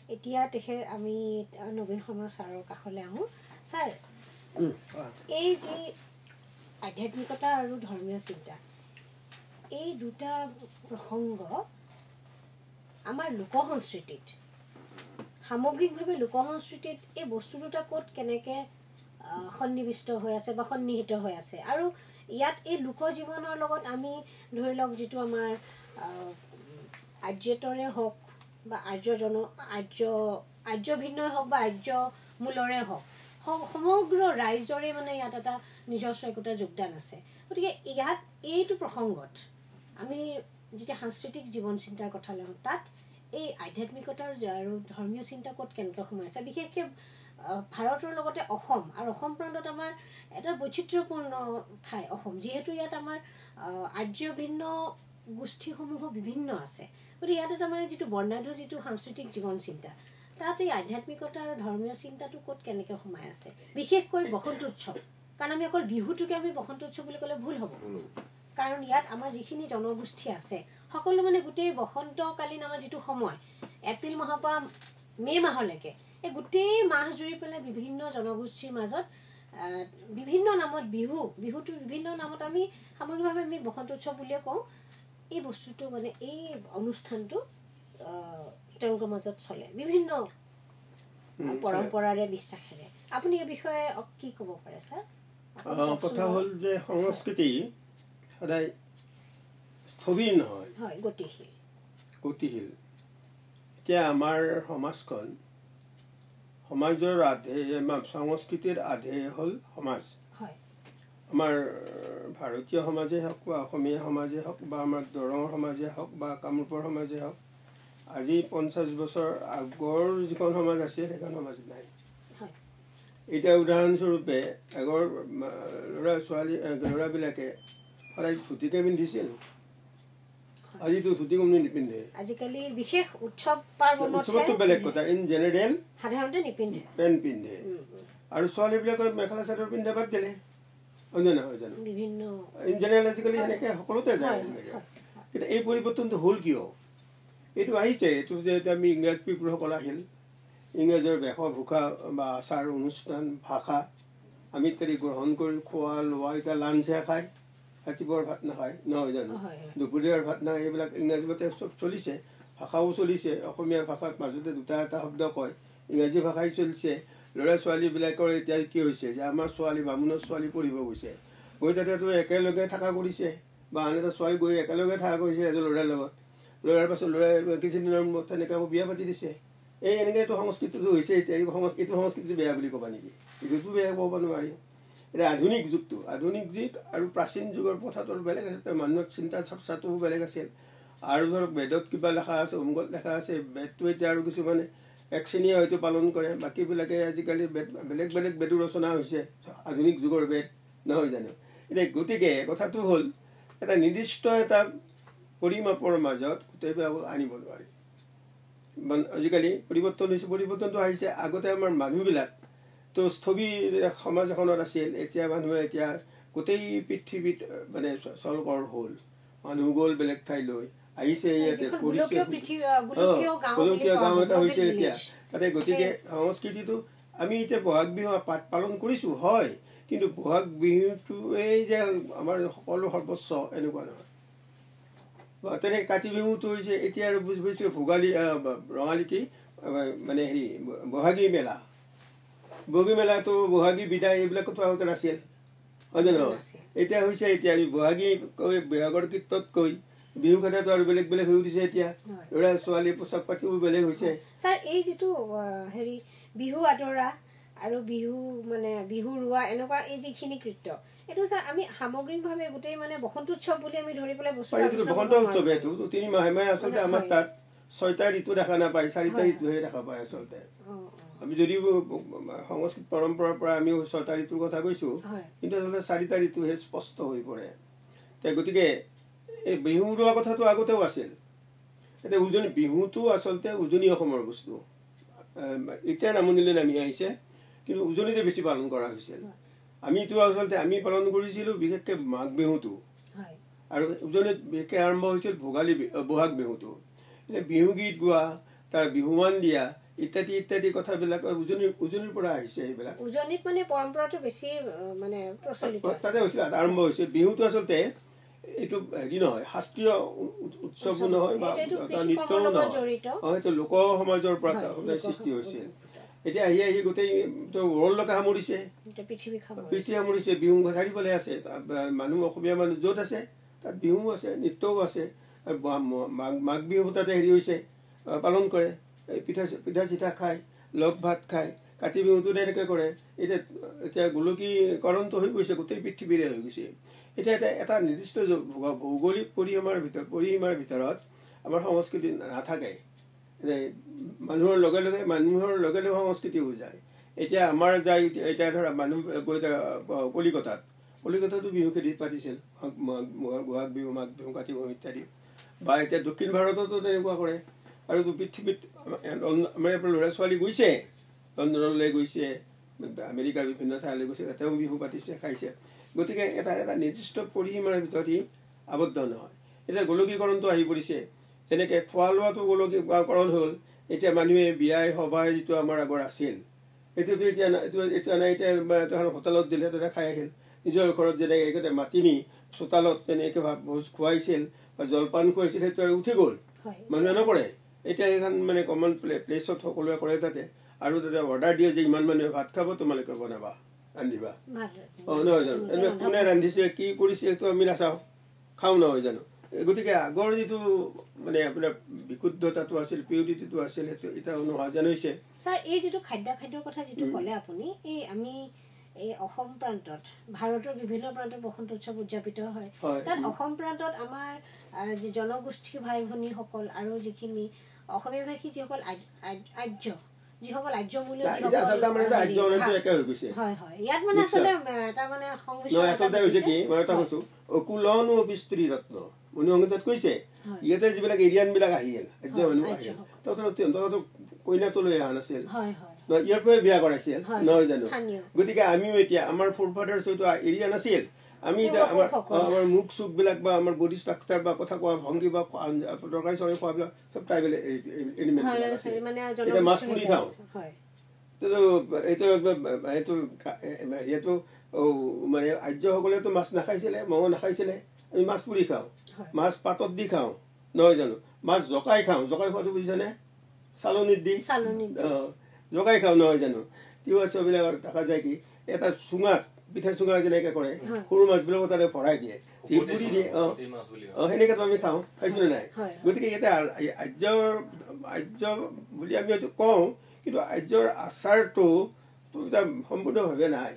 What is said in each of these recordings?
এতিয়া তেখেত আমি নবীন শৰ্মা ছাৰৰ কাষলৈ আহোঁ ছাৰ এই যি আধ্যাত্মিকতা আৰু ধৰ্মীয় চিন্তা এই দুটা প্ৰসংগ আমাৰ লোকসংস্কৃতিত সামগ্ৰিকভাৱে লোকসংস্কৃতিত এই বস্তু দুটা ক'ত কেনেকৈ সন্নিৱিষ্ট হৈ আছে বা সন্নিহিত হৈ আছে আৰু ইয়াত এই লোকজীৱনৰ লগত আমি ধৰি লওক যিটো আমাৰ আৰ্যতৰে হওক বা আৰ্য ভিন্নই হওক বা আৰ্য মূলৰে হওক সমগ্ৰ ৰাইজৰে মানে ইয়াত এটা নিজস্ব একোটা যোগদান আছে গতিকে ইয়াত এইটো প্ৰসংগত আমি যেতিয়া সাংস্কৃতিক জীৱন চিন্তাৰ কথা লওঁ তাত এই আধ্যাত্মিকতাৰ আৰু ধৰ্মীয় চিন্তা ক'ত কেনেকৈ সোমাই আছে বিশেষকৈ ভাৰতৰ লগতে অসম আৰু অসম প্ৰান্তত আমাৰ এটা বৈচিত্ৰ্যপূৰ্ণ ঠাই অসম যিহেতু ইয়াত আমাৰ আৰ্য ভিন্ন গোষ্ঠীসমূহ বিভিন্ন আছে গতিকে ইয়াত এটা মানে যিটো বৰ্ণাঢ্য যিটো সাংস্কৃতিক জীৱন চিন্তা তাত এই আধ্যাত্মিকতা আৰু ধৰ্মীয় চিন্তাটো ক'ত কেনেকৈ সোমাই আছে বিশেষকৈ বসন্ত উৎসৱ কাৰণ আমি অকল বিহুটোকে আমি বসন্ত উৎসৱ বুলি ক'লে ভুল হ'ব কাৰণ ইয়াত আমাৰ যিখিনি জনগোষ্ঠী আছে সকলো মানে গোটেই বসন্তকালীন আমাৰ যিটো সময় এপ্ৰিল মাহৰ পৰা মে' মাহলৈকে এই গোটেই মাহ জুৰি পেলাই বিভিন্ন জনগোষ্ঠীৰ মাজত বিভিন্ন নামত বিহুটো বিভিন্ন নামত আমি সামগ্ৰিকভাৱে আমি বসন্ত উৎসৱ বুলিয়ে কওঁ এই বস্তুটো মানে এই অনুষ্ঠানটো তেওঁলোকৰ মাজত চলে বিভিন্ন পৰম্পৰাৰে বিশ্বাসেৰে আপুনি এই বিষয়ে কি ক'ব পাৰে ছাৰ কথা হ'ল যে সংস্কৃতি সদায় স্থবিৰ নহয় হয় গতিশীল এতিয়া আমাৰ সমাজখন সমাজৰ আধে সংস্কৃতিৰ আধে হ'ল সমাজ আমাৰ ভাৰতীয় সমাজে হওক বা অসমীয়া সমাজে হওক বা আমাৰ দৰঙৰ সমাজে হওক বা কামৰূপৰ সমাজে হওক আজি 50 বছৰ আগৰ যিখন সমাজ আছিল সেইখন সমাজ নাই এতিয়া উদাহৰণস্বৰূপে আগৰ ল'ৰাবিলাকে সদায় ধুতিকে পিন্ধিছিল আজিতো ধুতি কমনি নিপিন্ধে আজিকালি বিশেষ উৎসৱ পাৰ্বণতো বেলেগ কথা ইন জেনেৰেল সাধাৰণতে নিপিন্ধে পেণ্ট পিন্ধে আৰু ছোৱালীবিলাকে মেখেলা চাদৰ পিন্ধা বাদ দিলে অন্য নহয় জানো বিভিন্ন ইন জেনেৰেল আজিকালি এনেকৈ সকলোতে যায় কিন্তু এই পৰিৱৰ্তনটো হ'ল কিয় এইটো আহিছে এইটো যে আমি ইংৰাজ পিপুলসকল আহিল ইংৰাজৰ বেশভূষা বা আচাৰ অনুষ্ঠান ভাষা আমি ইত্যাদি গ্ৰহণ কৰি খোৱা লোৱা এতিয়া লাঞ্চহে খায় ৰাতিপুৱাৰ ভাত নাখায় নহয় জানো দুপৰীয়াৰ ভাত নাখায় এইবিলাক ইংৰাজী ভাষাতে চব চলিছে ভাষাও চলিছে অসমীয়া ভাষাত মাজতে দুটা এটা শব্দ কয় ইংৰাজী ভাষাই চলিছে ল'ৰা ছোৱালীবিলাকৰ এতিয়া কি হৈছে যে আমাৰ ছোৱালী বামুণৰ ছোৱালী পঢ়িব গৈছে গৈ তাতেতো একেলগে থকা কৰিছে বা আন এটা ছোৱালী গৈ একেলগে থকা কৰিছে এজন ল'ৰাৰ লগত ল'ৰাৰ পাছত ল'ৰাই কিছুদিনৰ মূৰত তেনেকৈ বিয়া পাতি দিছে এই এনেকৈ এইটো সংস্কৃতিটো হৈছে এতিয়া এইটো সংস্কৃতি বেয়া বুলি ক'বা নেকি এইটোতো বেয়া ক'ব নোৱাৰি এতিয়া আধুনিক যুগটো আধুনিক যুগ আৰু প্ৰাচীন যুগৰ প্ৰথাটো বেলেগ আছিল মানুহৰ চিন্তা চৰ্চাটোও বেলেগ আছিল আৰু ধৰক বেদত কিবা লেখা আছে অমুকত লেখা আছে বেদটো এতিয়া আৰু কিছুমানে এক শ্ৰেণীয়ে হয়তো পালন কৰে বাকীবিলাকে আজিকালি বেলেগ বেলেগ বেদো ৰচনা হৈছে আধুনিক যুগৰ বেদ নহয় জানো এতিয়া গতিকে কথাটো হ'ল এটা নিৰ্দিষ্ট এটা পৰিমাপৰ মাজত গোটেইবিলাক আনিব নোৱাৰি আজিকালি পৰিৱৰ্তন হৈছে পৰিৱৰ্তনটো আহিছে আগতে আমাৰ মানুহবিলাক তো স্থবিৰ সমাজ এখনত আছিল এতিয়া মানুহে এতিয়া গোটেই পৃথিৱীত মানে চলকৰ হ'ল মানুহ গ'ল বেলেগ ঠাইলৈ আহিছে ইয়াতে গোলকীয় গাঁও এটা হৈছে এতিয়া তাতে গতিকে সংস্কৃতিটো আমি এতিয়া বহাগ বিহু পালন কৰিছোঁ হয় কিন্তু বহাগ বিহুটোৱেই যে আমাৰ সকলো সৰ্বোচ্চ এনেকুৱা নহয় তেনেকৈ কাতি বিহুটো হৈছে এতিয়া আৰু বুজিছোঁ ভোগালী ৰঙালী কি মানে হেৰি বহাগী মেলাটো বহাগী বিদায় এইবিলাকতো আগতে নাছিল হয় নে নহয় এতিয়া হৈছে এতিয়া বহাগী কৈ বহাগৰ কীৰ্তত কৈ বিহু কথাটো আৰু বেলেগ বেলেগ হৈ উঠিছে এতিয়া ল'ৰা ছোৱালী পোচাক পাতিও বেলেগ হৈছে ছাৰ এই যিটো হেৰি বিহু আদৰা আৰু বিহু মানে বিহু ৰোৱা এনেকুৱা এই যিখিনি কৃত্য এইটো ছাৰ আমি সামগ্ৰিকভাৱে গোটেই মানে বসন্ত উৎসৱ বুলি আমি ধৰি পেলাই বস্তু বসন্ত উৎসৱ এইটো 3 মাহে মাহে আচলতে আমাৰ তাত 6টা ঋতু দেখা নাপায় 4টা ঋতুহে দেখা পায় আচলতে আমি যদিও সংস্কৃত পৰম্পৰাৰ পৰা আমি 6টা ঋতুৰ কথা কৈছো কিন্তু আচলতে 4টা ঋতুহে স্পষ্ট হৈ পৰে গতিকে এই বিহু ৰোৱা কথাটো আগতেও আছিল এতিয়া উজনি বিহুটো আচলতে উজনি অসমৰ বস্তু এতিয়া নামনিলৈ নামি আহিছে কিন্তু উজনিতে বেছি পালন কৰা হৈছিল আমিতো আচলতে আমি পালন কৰিছিলোঁ বিশেষকৈ মাঘ বিহুটো আৰু উজনিত বিশেষকৈ আৰম্ভ হৈছিল বহাগ বিহুটো এতিয়া বিহু গীত গোৱা তাৰ বিহুৱান দিয়া ইত্যাদি ইত্যাদি কথাবিলাক উজনিৰ পৰা আহিছে। এইবিলাক উজনিত মানে পৰম্পৰাটো বেছি মানে প্ৰচলিত তাতে হৈছিল, আৰম্ভ হৈছে। বিহুটো আচলতে এইটো হেৰি নহয়, শাস্ত্ৰীয় উৎসৱো নহয় বা নৃত্যও নহয়, এইটো লোক সমাজৰ পৰা সৃষ্টি হৈছিল। এতিয়া আহি আহি গোটেই ৱৰ্ল্ডকে সামৰিছে, পৃথিৱী সামৰিছে। বিহু চাৰিওফালে আছে, মানুহ অসমীয়া মানুহ য'ত আছে তাত বিহু আছে, নৃত্যও আছে। মাঘ বিহু তাতে হেৰি হৈছে, পালন কৰে, পিঠা চিঠা খায়, লগ ভাত খায়। কাতি বিহুটো তেনেকৈ কৰে। এতিয়া গোলকীকৰণটো হৈ গৈছে, গোটেই পৃথিৱীৰে হৈ গৈছে। এতিয়া এটা নিৰ্দিষ্ট ভৌগোলিক পৰিসীমাৰ ভিতৰত আমাৰ সংস্কৃতি নাথাকে। মানুহৰ লগে লগে সংস্কৃতি হৈ যায়। এতিয়া আমাৰ যায়, এতিয়া ধৰা মানুহ গৈ কলিকতাতো বিহু খেতি পাতিছিল, বহাগ বিহু, মাঘ বিহু, কাতি বিহু ইত্যাদি। বা এতিয়া দক্ষিণ ভাৰততো তেনেকুৱা কৰে। আৰু পৃথিৱীত আমাৰ ইয়াৰ পৰা ল'ৰা ছোৱালী গৈছে, লণ্ডনলৈ গৈছে, আমেৰিকাৰ বিভিন্ন ঠাইলৈ গৈছে, তাতেও বিহু পাতিছে, খাইছে। গতিকে এটা নিৰ্দিষ্ট পৰিসীমাৰ ভিতৰত ই আবদ্ধ নহয়। এতিয়া গোলকীকৰণটো আহি পৰিছে, তেনেকে খোৱা লোৱাটো গোলকীকৰণ হ'ল। এতিয়া মানুহে বিয়াই সভাই যিটো আমাৰ আগৰ আছিল, এইটোতো এতিয়া নাই। এতিয়া হোটেলত দিলে তাতে খাই আহিল। নিজৰ ঘৰত যেনেকে মাতি নি চোতালত তেনেকে ভোজ খুৱাইছিল বা জলপান খুৱাইছিল, সেইটো আৰু উঠি গ'ল, মানুহে নকৰে। এতিয়া এইখন মানে কমন প্লেচত সকলোৱে কৰে তাতে। আৰু তাতে অৰ্ডাৰ দিয়ে যে ইমান মানুহে ভাত খাব, তোমালোকে বনাবা, ৰান্ধিবা। নহয় জানো? এনে কোনে ৰান্ধিছে, কি কৰিছে, সেইটো আমি নাচাওঁ, খাওঁ, নহয় জানো? গতিকে আগৰ যিটো মানে আপোনাৰ বিশুদ্ধতাটো আছিল, পিউৰিটিটো আছিল, সেইটো এতিয়া নোহোৱা যেন হৈছে। ছাৰ, এই যিটো খাদ্যৰ কথা যিটো ক'লে আপুনি, এই আমি এই অসম প্ৰান্তত, ভাৰতৰ বিভিন্ন প্ৰান্তত বসন্ত উৎসৱ উদযাপিত হয়। তাত অসম প্ৰান্তত আমাৰ জনগোষ্ঠী ভাই ভনীসকল আৰু যিখিনি অসমীয়া ভাষী যিসকল যিসকল আৰ্য মূল্য ইয়াত মানে আচলতে এটা মানে কৈছে ইয়াতে যিবিলাক এৰিয়ান বিলাক আহিল, আৰ্য মানুহ আহিল, কইনাটো লৈ অহা নাছিল, ইয়াৰ পৰাই বিয়া কৰাইছিল, নহয় জানো? গতিকে আমিও এতিয়া আমাৰ ফোৰফাদাৰ্ছ হয়তো এৰিয়া নাছিল। আমি এতিয়া আমাৰ মুখ চুখ বিলাক বা আমাৰ বডি ষ্ট্ৰাকচাৰ বা কথা কোৱা ভংগী বা তৰকাৰী চৰকাৰী খোৱাবিলাক চব ট্ৰাইবেল এলিমেণ্ট বিলাক আছে। এতিয়া মাছ পুৰি খাওঁ, এইটো মানে আৰ্যসকলেতো মাছ নাখাইছিলে, মঙহ নাখাইছিলে। আমি মাছ পুৰি খাওঁ, মাছ পাতত দি খাওঁ, নহয় জানো? মাছ জকাই খাওঁ, জকাই খোৱাটো বুজিছানে? চালনীত দি জকাই খাওঁ, নহয় জানো? তিৱা চবিলাকৰ দেখা যায় কি এটা চুঙাত পিঠা চুঙা যেনেকে কৰে, সৰু মাছবিলাকো তাতে ভৰাই দিয়ে, পুৰি দিয়ে, সেনেকেতো আমি খাওঁ, খাইছো নে নাই? গতিকে ইয়াতে আৰ্য বুলি আমি হয়তো কওঁ, কিন্তু আৰ্যৰ আচাৰটো সম্পূৰ্ণভাৱে নাই।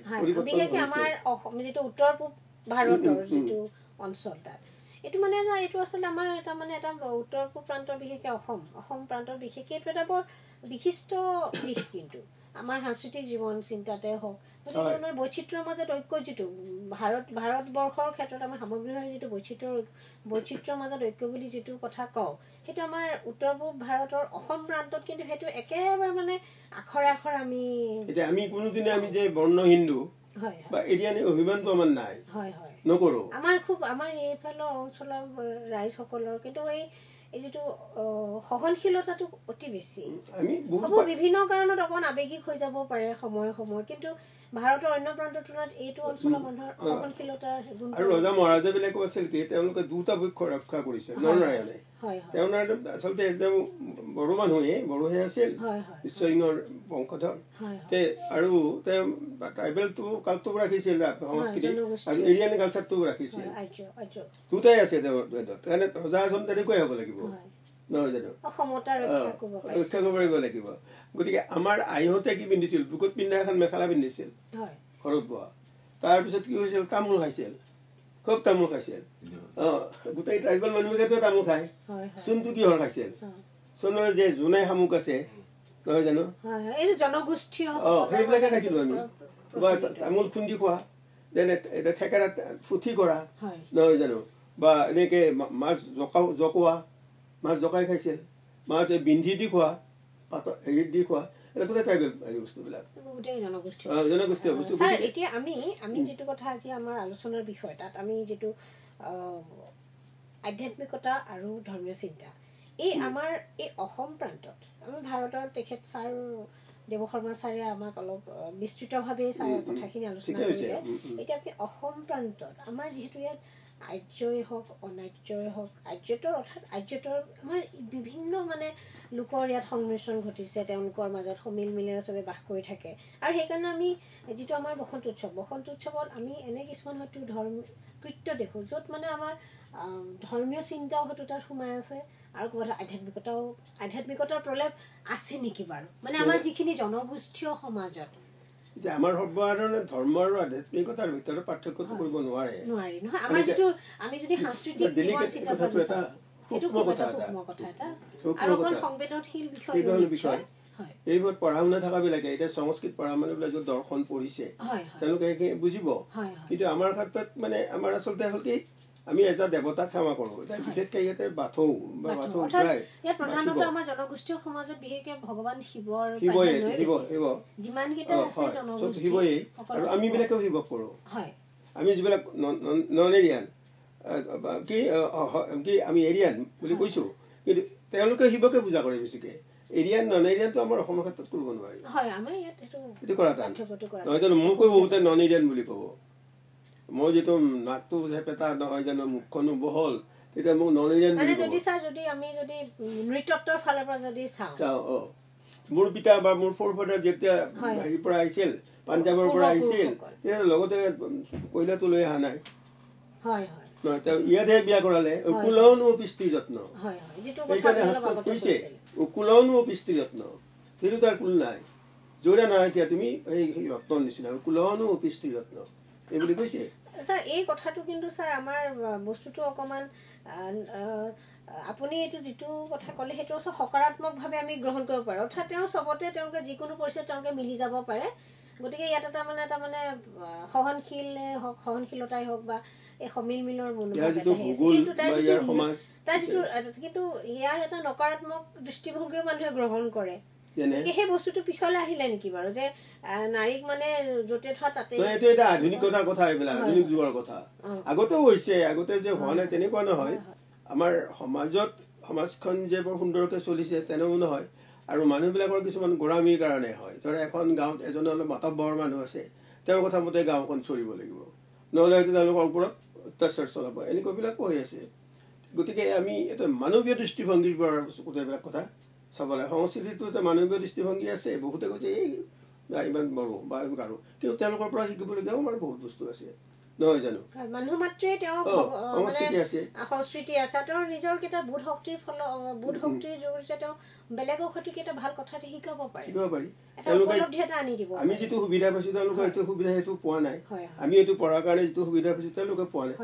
যিটো উত্তৰ পূব ভাৰতৰ যিটো অঞ্চল, তাত এইটো মানে এইটো আচলতে আমাৰ এটা মানে এটা উত্তৰ পূব প্ৰান্তৰ বিশেষকে অসম প্ৰান্তৰ বিশেষকে এইটো এটা বৰ বিশিষ্ট দিশ। কিন্তু আমাৰ সাংস্কৃতিক জীৱন চিন্তাতে হওক, গতিকে বৈচিত্ৰ্যৰ মাজত ঐক্য যিটো ভাৰতবৰ্ষৰ ক্ষেত্ৰত আমাৰ সামগ্ৰিকভাৱে যিটো বৈচিত্ৰ্যৰ মাজত ঐক্য বুলি যিটো কথা কওঁ, সেইটো আমাৰ উত্তৰ পূব ভাৰতৰ অসম প্ৰান্তত কিন্তু সেইটো একেবাৰে মানে আখৰে আখৰ আমি কোনোদিনে আমি যে বৰ্ণ হিন্দু বা এৰিয়ান অভিমানটো আমাৰ নাই, নকৰো। আমাৰ এইফালৰ অঞ্চলৰ ৰাইজসকলৰ কিন্তু এই যিটো সহনশীলতাটো অতি বেছি। বিভিন্ন কাৰণত অকণ আৱেগিক হৈ যাব পাৰে সময়ে, কিন্তু ভাৰতৰ অন্য প্ৰান্তৰ তুলনাত এইটো অঞ্চলৰ মানুহৰ সহনশীলতাৰ আৰু ৰজা মহাৰাজা বিলাকো আছিল কি তেওঁলোকে দুটা পক্ষ ৰক্ষা কৰিছে। নৰনাৰায়ণে তেওঁ আচলতে একদম বড়ো বড়োহে আছিল, বিশ্বসিংহৰ বংশধৰ, আৰু তেওঁ ট্ৰাইবেলটো কালটোও ৰাখিছিল, সংস্কৃতি আৰু এৰিয়ান কালচাৰটোও ৰাখিছিল, দুটাই আছে তেওঁৰ বেদত। সেইকাৰণে ৰজা এজন তেনেকুৱাই হ'ব লাগিব, নহয় জানো? ৰক্ষা কৰিব পাৰিব লাগিব। গতিকে আমাৰ আইহঁতে কি পিন্ধিছিল? বুকুত পিন্ধা এখন মেখেলা পিন্ধিছিল, ঘৰত বোৱা। তাৰপিছত কি হৈছিল? তামোল খাইছিল, খুব তামোল খাইছিল। গোটেই ট্ৰাইবেল মানুহবিলাকেতো তামোল খায়। চোনটো কিহৰ খাইছিল? চোনৰ যে জোনাই শামুক আছে, নহয় জানো? জনগোষ্ঠী সেইবিলাকে খাইছিলো আমি। বা তামোল খুন্দি খোৱা, যেনে থেকেৰাত পুঠি কৰা, নহয় জানো? বা এনেকে মাছ জকোৱা, মাছ জকাই খাইছিল। মাছ বিন্ধি দি খোৱা, পাতত হেৰিত দি খোৱা, এটা গোটেই ট্ৰাইবেল বস্তুবিলাক, জনগোষ্ঠীয় বস্তু। এতিয়া আমি যিটো কথা আজি আমাৰ আলোচনাৰ বিষয়, তাত আমি যিটো আধ্যাত্মিকতা আৰু ধৰ্মীয় চিন্তা, এই আমাৰ এই অসম প্ৰান্তত আমাৰ ভাৰতৰ তেখেত ছাৰ দেৱ শৰ্মা ছাৰে আমাক অলপ বিস্তৃতভাৱে ছাৰ কথাখিনি আলোচনা কৰিলে এতিয়া আপুনি অসম প্ৰান্তত আমাৰ যিহেতু ইয়াত আৰ্যই হওক অনাৰ্যই হওক আৰ্যতৰ অৰ্থাৎ আৰ্যতৰ আমাৰ বিভিন্ন মানে লোকৰ ইয়াত সংমিশ্ৰণ ঘটিছে তেওঁলোকৰ মাজত সমিল মিলেৰে চবে বাস কৰি থাকে আৰু সেইকাৰণে আমি যিটো আমাৰ বসন্ত উৎসৱত আমি এনে কিছুমান হয়তো কৃত্য দেখোঁ য'ত মানে আমাৰ ধৰ্মীয় চিন্তাও হয়তো তাত সোমাই আছে আৰু ক'ৰবাত আধ্যাত্মিকতাৰ প্ৰলেপ আছে নেকি বাৰু মানে আমাৰ যিখিনি জনগোষ্ঠীয় সমাজত আমাৰ সৰ্বসাধাৰণে ধৰ্ম আৰু আধ্যাত্মিকতাৰ ভিতৰত পাৰ্থক্যটো কৰিব নোৱাৰি নহয় আমাৰ যিটো আমি যদি সাংস্কৃতিক জীৱন চিন্তা কৰোঁ সেইটো কথা এটা আৰু অকণ সংবেদনশীল বিষয় এইবোৰ পঢ়া শুনা থকাবিলাকে এতিয়া সংস্কৃত পঢ়া মানুহবিলাক য'ত দৰ্শন পঢ়িছে তেওঁলোকে বুজিব কিন্তু আমাৰ ক্ষেত্ৰত মানে আমাৰ আচলতে হ'ল কি আমি এটা দেৱতাক সেৱা কৰোঁ এতিয়া বিশেষকে ইয়াতে বাথৌ প্ৰধানতঃ আমাৰ জনগোষ্ঠীয় সমাজত বিশেষকে ভগৱান শিৱৰ যিমানকেইটা আছে জনগোষ্ঠী আৰু আমি বিলাকেও শিৱক কৰোঁ আমি যিবিলাক নন এৰিয়ান কি আমি এৰিয়ান বুলি কৈছো কিন্তু তেওঁলোকে শিৱকে পূজা কৰে বেছিকে এৰিয়ান নন এৰিয়ানটো আমাৰ অসমৰ ক্ষেত্ৰত কৰিব নোৱাৰি এইটো কৰা টান নহয় জানো মোকো বহুতে নন এৰিয়ান বুলি ক'ব মই যিটো নাকটো চেপেটা নহয় জানো মুখখনো বহল তেতিয়া মোক নন এৰিয়ান বুলি ক'ব যদি আমি যদি নৃতত্বৰ ফালৰ পৰা যদি চাওঁ মোৰ পিতা বা মোৰ ফৰফাদাৰ যেতিয়া হেৰিৰ পৰা আহিছিল পাঞ্জাৱৰ পৰা আহিছিল তেতিয়া লগতে কয়লাটো লৈ অহা নাই ইয়াতে বিয়া কৰালে উকুলনো পিতৃ ৰত্ন সেইকাৰণে শাস্ত্ৰত কৈছে উকুলনো পিতৃ ৰত্ন সেইটো তাৰ কুল নাই জোৰা নাই এতিয়া তুমি এই ৰত্নৰ নিচিনা উকুলনো পিতৃ ৰত্ন এই বুলি কৈছে ছাৰ এই কথাটো কিন্তু ছাৰ আমাৰ বস্তুটো অকণমান আপুনি এইটো যিটো কথা ক'লে সেইটো সকাৰাত্মকভাৱে আমি গ্ৰহণ কৰিব পাৰোঁ অৰ্থাৎ তেওঁ চবতে তেওঁলোকে যিকোনো পৰিস্থিতিত তেওঁলোকে মিলি যাব পাৰে গতিকে ইয়াত এটা মানে সহনশীলতাই হওক বা এই সমিল মিলৰ মনোভাৱ কিন্তু ইয়াৰ এটা নকাৰাত্মক দৃষ্টিভংগীও মানুহে গ্ৰহণ কৰে সেই বস্তুটো পিছলৈ আহিলে নেকি বাৰু যে নাৰীক মানে য'তে থোৱা তাতে এইটো এটা আধুনিকতাৰ কথা এইবিলাক আধুনিক যুগৰ কথা আগতেও হৈছে আগতে যে হোৱা নাই তেনেকুৱা নহয় আমাৰ সমাজখন যে বৰ সুন্দৰকে চলিছে তেনেও নহয় আৰু মানুহবিলাকৰ কিছুমান গোড়ামীৰ কাৰণে হয় ধৰা এখন গাঁৱত এজন অলপ মাতব্বৰ মানুহ আছে তেওঁৰ কথা মতে গাঁওখন চলিব লাগিব নহ'লে হয়তো তেওঁলোকৰ ওপৰত অত্যাচাৰ চলাব এনেকুৱাবিলাকো হৈ আছে গতিকে আমি এটা মানৱীয় দৃষ্টিভংগীৰ পৰা গোটেইবিলাক কথা চাব লাগে সংস্কৃতিটো এটা মানৱীয় দৃষ্টিভংগী আছে বহুতে কৈছে এই ইমান বড়ো বা গাৰো কিন্তু তেওঁলোকৰ পৰা শিকিবলগীয়াও আমাৰ বহুত বস্তু আছে নহয় জানো মানুহ মাত্ৰে তেওঁ সংস্কৃতি আছে তেওঁৰ নিজৰ কেইটা বোধ শক্তিৰ জৰিয়তে তেওঁ বেলেগক হয়তো কেইটা ভাল কথা শিকাব পাৰি আমি যিটো সুবিধা পাইছো তেওঁলোকে সেইটো সুবিধা সেইটো পোৱা নাই আমি এইটো পঢ়াৰ কাৰণে যিটো সুবিধা পাইছো তেওঁলোকে পোৱা নাই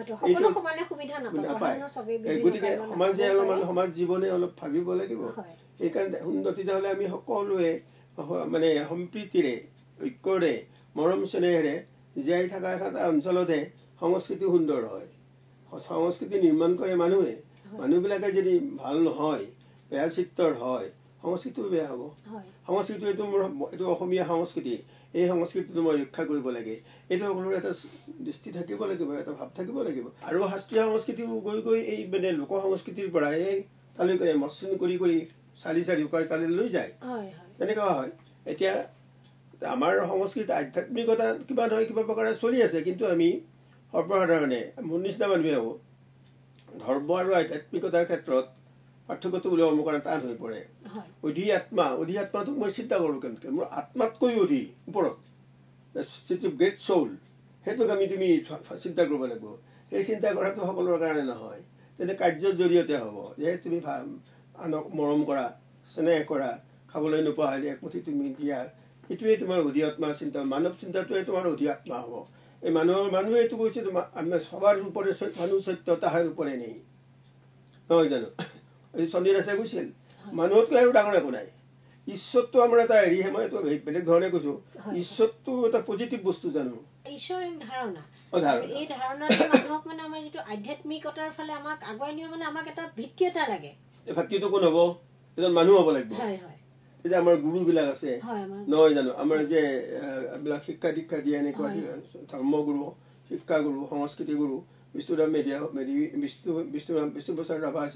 গতিকে সমাজ জীৱনে অলপ ভাবিব লাগিব সেইকাৰণে সুন্দৰ তেতিয়াহ'লে আমি সকলোৱে মানে সম্প্ৰীতিৰে ঐক্যৰে মৰম চেনেহেৰে জীয়াই থকা এটা অঞ্চলতে সংস্কৃতি সুন্দৰ হয় সংস্কৃতি নিৰ্মাণ কৰে মানুহবিলাকে যদি ভাল নহয় বেয়া চিত্ৰৰ হয় সংস্কৃতিও বেয়া হ'ব সংস্কৃতি এইটো অসমীয়া সংস্কৃতি এই সংস্কৃতিটো মই ৰক্ষা কৰিব লাগে এইটো সকলোৰে এটা দৃষ্টি থাকিব লাগিব এটা ভাৱ থাকিব লাগিব আৰু শাস্ত্ৰীয় সংস্কৃতিও গৈ এই মানে লোক সংস্কৃতিৰ পৰা এই তালৈকে মসৃণ কৰি চাৰি তালৈ লৈ যায় তেনেকুৱা হয় এতিয়া আমাৰ সংস্কৃতি আধ্যাত্মিকতা কিবা নহয় কিবা প্ৰকাৰে চলি আছে কিন্তু আমি সৰ্বসাধাৰণে মোৰ নিচিনা মানুহে হ'ব ধৰ্ম আৰু আধ্যাত্মিকতাৰ ক্ষেত্ৰত পাৰ্থক্যটো উলিয়াব মোৰ কাৰণে টান হৈ পৰে অধিআত্মাটোক মই চিন্তা কৰোঁ কেনেকৈ মোৰ আত্মাতকৈ ওপৰত গ্ৰেট চৌল সেইটোক তুমি চিন্তা কৰিব লাগিব সেই চিন্তা কৰাটো সকলোৰে কাৰণে নহয় তেনে কাৰ্যৰ জৰিয়তে হ'ব যে তুমি আনক মৰম কৰা স্নেহ কৰা খাবলৈ নোপোৱা হ'লে একমুঠি তুমি দিয়া এইটোৱে তোমাৰ অধিআত্মা চিন্তা মানৱ চিন্তাটোৱে তোমাৰ অধিআত্মা হ'ব এই মানুহে এইটো কৈছে তোমাৰ আমি সবার উপরে মানুষ সত্য তাহার উপরে নেই নহয় জানো এই চন্দ্ৰদাসে কৈছিল মানুহতকৈ আৰু ডাঙৰ একো নাই ঈশ্বৰটো আমাৰ এটা হেৰিহে মই এইটো বেলেগ ধৰণে কৈছো ঈশ্বৰটো এটা পজিটিভ বস্তু জানো ঈশ্বৰ এক ধাৰণা এই ধাৰণাটো মানুহক মানে আমাৰ যিটো আধ্যাত্মিকতাৰ ফালে আমাক আগুৱাই নিয়ে মানে আমাক এটা ভিত্তি এটা লাগে এই ভিত্তিটো কোন হ'ব এজন মানুহ হ'ব লাগিব এই যে আমাৰ গুৰুবিলাক আছে নহয় জানো আমাৰ যে এইবিলাক শিক্ষা দীক্ষা দিয়ে এনেকুৱা ধৰ্মগুৰু শিক্ষাগুৰু সংস্কৃতি গুৰু বিষ্ণুৰাম বিষ্ণুপ্ৰসাদ ৰাভা আছিল